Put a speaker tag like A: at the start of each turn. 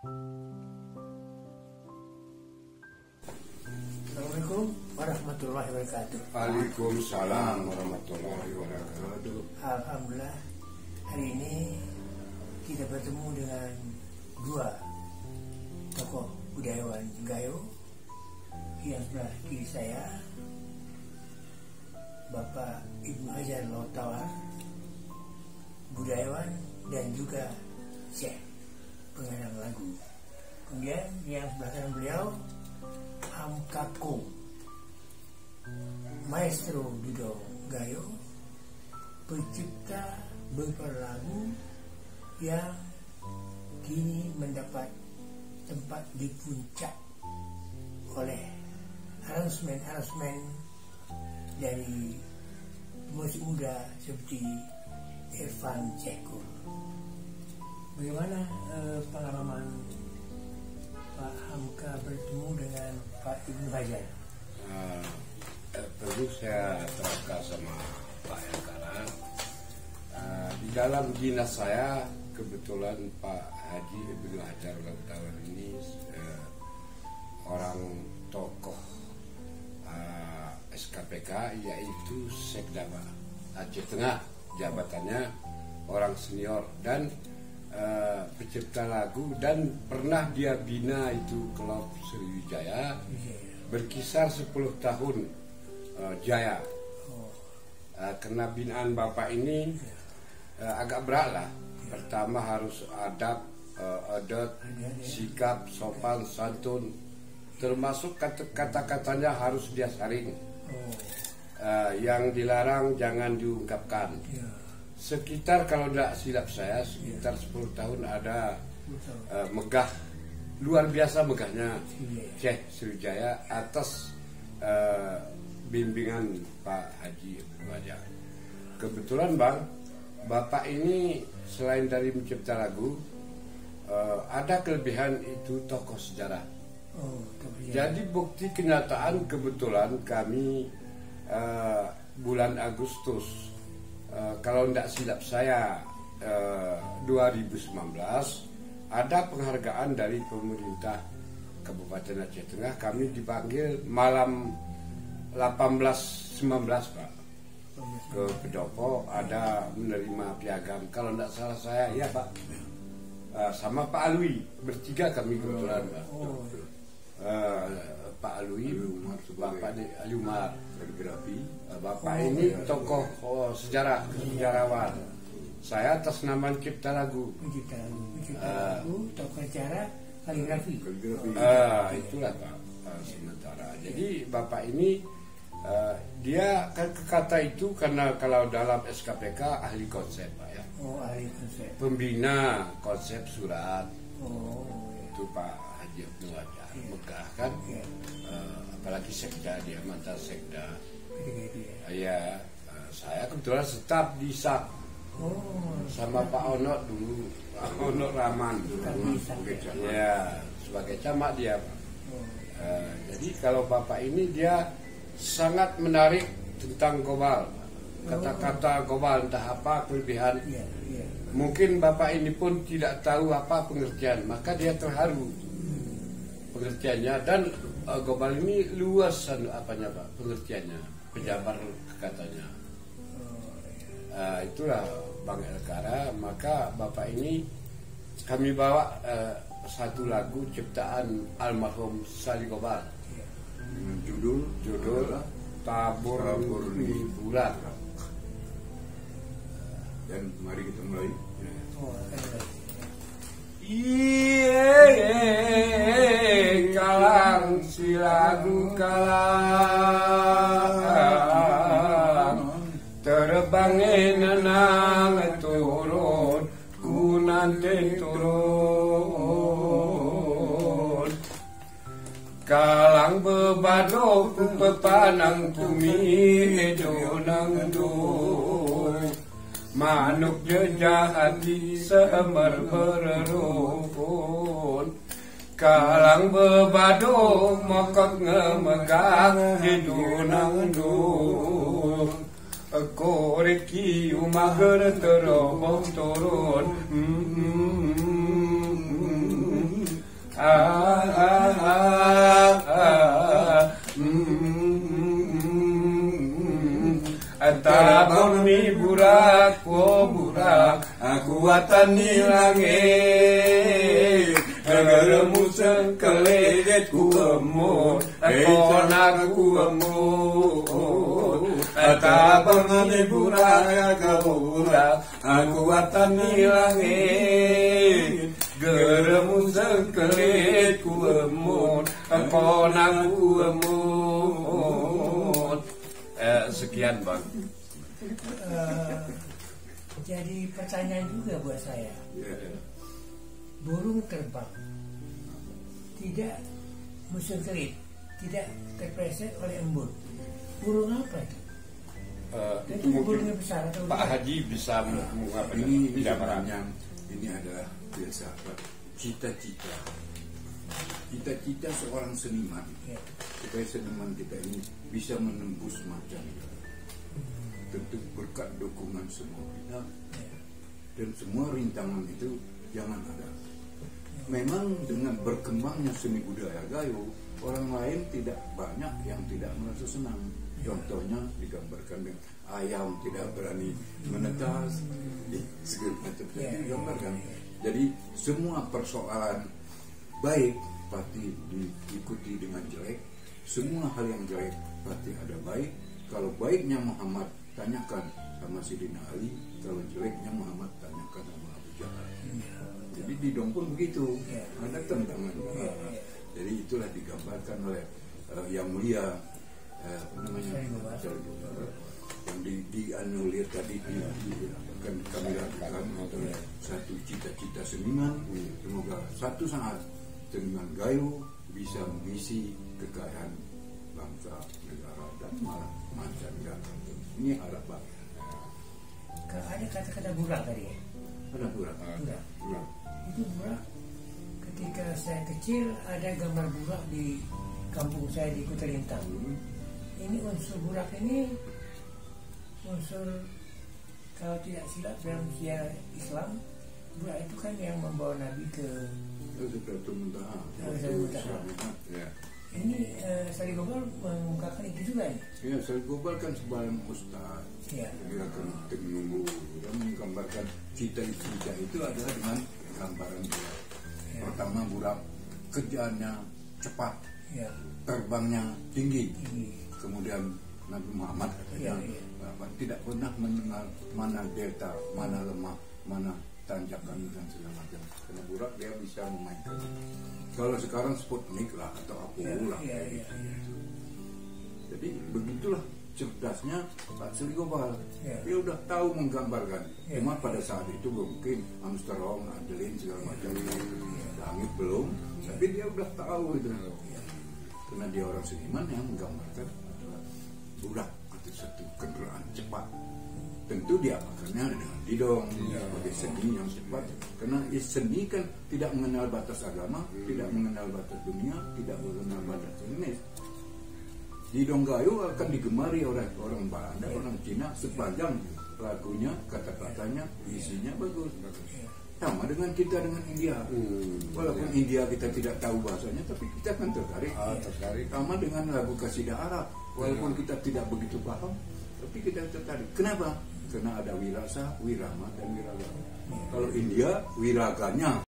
A: Assalamualaikum warahmatullahi wabarakatuh.
B: Waalaikumsalam warahmatullahi wabarakatuh.
A: Alhamdulillah, hari ini kita bertemu dengan dua tokoh budayawan Gayo. Yang sebelah kiri saya Bapak Ibnu Hajar Lawatawar, budayawan dan juga Syekh pengarang lagu. Kemudian yang sebelah kanan beliau Hamkako, Maestro Dudong Gayo, pencipta beberapa lagu yang kini mendapat tempat di puncak oleh aransemen dari musik muda seperti Irfan Cekur. Bagaimana pengalaman Pak Hamka bertemu dengan Pak Ibnu Hajar?
B: Perlu saya terangkan sama Pak Yakara. Di dalam dinas saya kebetulan Pak Haji Ibnu Hajar Lawatawar ini orang tokoh SKPK, yaitu Sekda Aceh Tengah, jabatannya orang senior dan pencipta lagu, dan pernah dia bina itu klub Sriwijaya berkisar 10 tahun jaya. Karena binaan Bapak ini agak berat lah. Pertama harus adab, adat, sikap, sopan, santun, termasuk kata-katanya harus dia saring. Yang dilarang jangan diungkapkan. Sekitar, kalau tidak silap saya, sekitar 10 tahun ada megah, luar biasa megahnya Syekh Sriwijaya atas bimbingan Pak Haji Ibnu Hajar. Kebetulan Bang, Bapak ini selain dari mencipta lagu, ada kelebihan itu tokoh sejarah. Jadi bukti kenyataan, kebetulan kami bulan Agustus, kalau tidak silap saya 2019, ada penghargaan dari pemerintah Kabupaten Aceh Tengah. Kami dipanggil malam 18-19 Pak ke Pendopo, ada menerima piagam. Kalau tidak salah saya, ya Pak, sama Pak Alwi, bertiga kami kebetulan Pak. Pak Alwi, Bapak Alumar, Bapak ini tokoh sejarawan. Saya atas nama cipta lagu,
A: tokoh acara kaligrafi.
B: Itulah Pak sementara. Jadi Bapak ini dia kata itu karena kalau dalam SKPK ahli konsep Pak ya.
A: Ahli konsep.
B: Pembina konsep surat. Itu Pak Haji Ibnu Hajar. Megah kan, apalagi Sekda, dia mantan Sekda. Iya, saya kebetulan tetap di SAP sama Pak Onok dulu, Pak Onok Rahman dulu. Ya, sebagai camat dia Pak. Jadi kalau Bapak ini dia sangat menarik tentang Gobal, kata-kata Gobal, entah apa kelebihan. Mungkin Bapak ini pun tidak tahu apa pengertian, maka dia terharu pengertiannya. Dan Gobal ini luas apanya Pak, pengertiannya, penjabar katanya. Itulah Bang Elkara. Maka Bapak ini kami bawa satu lagu ciptaan almarhum Sali Gobal. Judul Tabur di Bulan.
C: Dan mari kita mulai.
B: Kalang si lagu kalang, terbangin nang turun, ku nanti turun. Kalang bebado ku pepanang tumi donang do, manuk jejahati semer bererupun. Kalang bebado mokok ngemegang hidunang do, koreki umager terobong turun. Tabang mi burak, oh burak, kuatan di langit. Geremu sekeledet ku emut, konak ku emut. Tabang mi burak, kuatan di langit. Geremu sekeledet ku emut, konak ku emut. Sekian Bang.
A: Jadi pertanyaan juga buat saya. Burung terbang tidak musim kerit, tidak terpleset oleh embun. Burung apa itu?
B: Itu mungkin
A: besar atau
B: Pak Haji bisa mengapa
C: Ini sebenarnya ini adalah biasa cita-cita seorang seniman, supaya seniman kita ini bisa menembus mancanegara. Tentu berkat dukungan semua kita dan semua rintangan itu jangan ada. Memang dengan berkembangnya seni budaya Gayo, orang lain tidak banyak yang tidak merasa senang. Contohnya digambarkan dengan ayam tidak berani menetas, segala macam digambarkan. Jadi semua persoalan baik pasti diikuti dengan jelek. Semua hal yang jelek pasti ada baik. Kalau baiknya Muhammad, tanyakan sama Sidina Ali. Kalau jeleknya Muhammad, tanyakan sama Abu Jahal. Jadi di Dong pun begitu, ada tentangan. Jadi itulah digambarkan oleh yang mulia namanya yang dianulir tadi akan kami lakukan satu cita-cita seniman. Semoga satu saat seniman Gayo bisa mengisi kekayaan bangsa, negara dan malah mancanegara. Ini harapan.
A: Ada kata-kata burak tadi ya?
C: Ada burak.
A: Itu burak. Ketika saya kecil ada gambar burak di kampung saya di Kuta Lintang. Ini unsur burak ini unsur, kalau tidak silap dalam sejarah Islam, burak itu kan yang membawa Nabi ke
C: Sidratul Muntaha.
A: Ini Sari Gobal mengungkapkan itu juga nih.
C: Ya, Sari Gobal kan sebagai ustaz, gerakan Tenunggu, dan menggambarkan cita-cita itu adalah dengan gambaran burak. Pertama burak kerjaannya cepat, terbangnya tinggi. Kemudian Nabi Muhammad katanya tidak pernah mendengar mana delta, mana lemah, mana tanjakan dan segala macam. Karena burak dia bisa memainkan. Kalau sekarang Sputnik lah atau Apollo lah. Jadi begitulah cerdasnya Pak Sri Gobal. Dia udah tahu menggambarkan. Cuma pada saat itu mungkin Armstrong, Adeline segala macam langit belum, tapi dia udah tahu itu. Karena dia orang seniman yang menggambarkan burak itu satu kendaraan cepat. Tentu diapakannya dengan didong sebagai seni yang cepat, karena seni kan tidak mengenal batas agama, tidak mengenal batas dunia, tidak mengenal batas jenis. Didong Gayo akan digemari oleh orang Belanda, orang Cina sepanjang lagunya, kata-katanya, isinya bagus. Sama dengan kita dengan India. Walaupun India kita tidak tahu bahasanya, tapi kita akan tertarik. Sama dengan lagu kasidah Arab. Walaupun kita tidak begitu paham, tapi kita tertarik. Kenapa? Karena ada wirasa, wirama, dan wiraga. Kalau India, wiraganya